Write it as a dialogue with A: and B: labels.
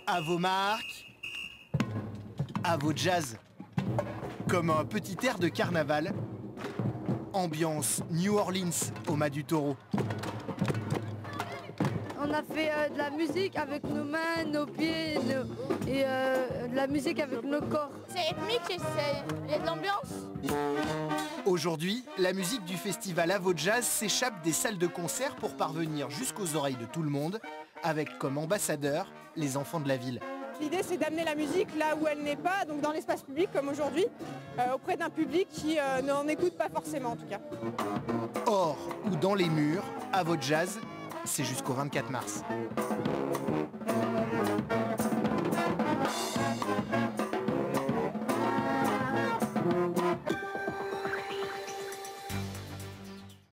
A: À vos marques, à vos jazz. Comme un petit air de carnaval, ambiance New Orleans au Mas du Taureau.
B: On a fait de la musique avec nos mains, nos pieds et de la musique avec nos corps.
C: C'est rythmique et il y a de l'ambiance.
A: Aujourd'hui, la musique du festival Avo Jazz s'échappe des salles de concert pour parvenir jusqu'aux oreilles de tout le monde, avec comme ambassadeurs les enfants de la ville.
D: L'idée, c'est d'amener la musique là où elle n'est pas, donc dans l'espace public comme aujourd'hui, auprès d'un public qui n'en écoute pas forcément en tout cas.
A: Hors ou dans les murs, Avo Jazz, c'est jusqu'au 24 mars.